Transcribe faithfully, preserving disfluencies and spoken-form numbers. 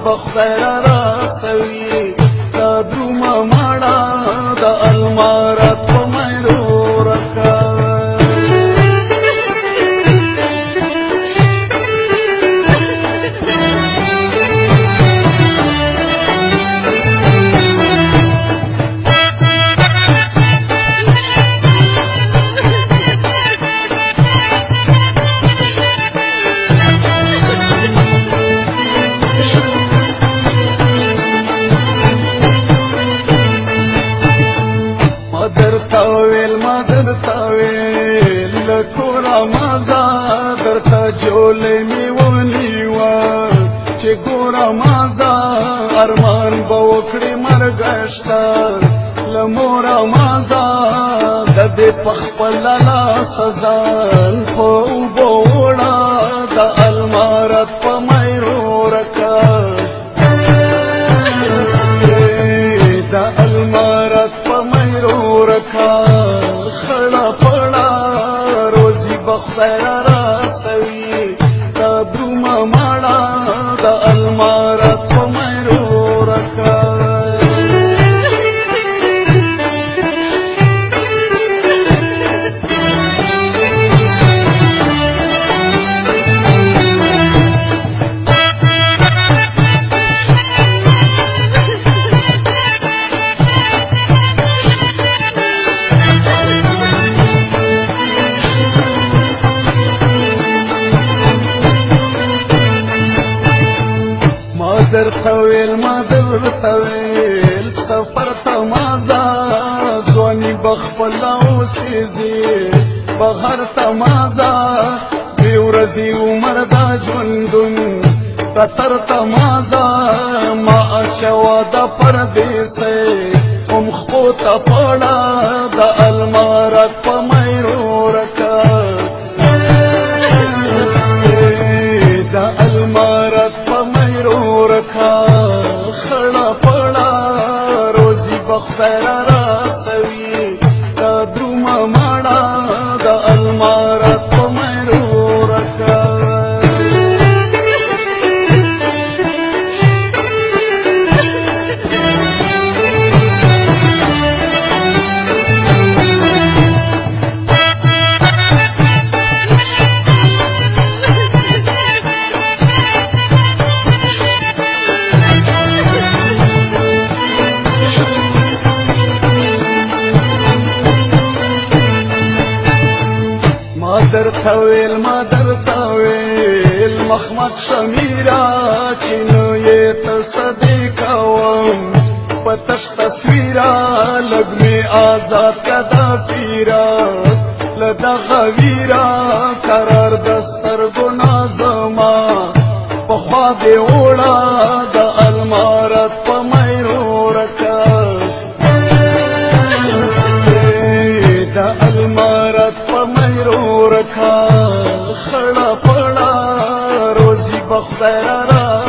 بخدای را رسوي دا درومه ماړه د المارت په میرو رکه مدر تاویل مدر تاویل لکورا مازا در تا جولی میونیوا چه گورا مازا ارمان باوکڑی مرگشتا لمورا مازا دد پخپل لا سزان پو بوڑا دا المارت پا میرو رکا دا المارت پا میرو رکا خڑا پڑا روزی بخدای را رسوي دا درومه ماړه د المارت په میرو رکا مادر طویل مادر طویل سفر تمازا زوانی بخپل اوسیزی بغر تمازا بیورزی عمر دا جوندون قطر تمازا ما اچوا دا پردیسی ام خپوتا پڑا دا المارت پا میرو رکا دا المارت پا میرو رکا خڑا پڑا روزی بخدای را رسوي دا درومه ماړه د المارت پا میرو رکا مادر طویل مادر طویل محمد شمیرا چینو یہ تصدیق وم پتش تصویرا لگ میں آزاد کدا فیرا لدا غویرا قرار دستر گنا زما پخوا دے اوڑا دا المارت پا میرو رکا دا المارت پا میرو رکا خڑا پڑا روزی بخدای را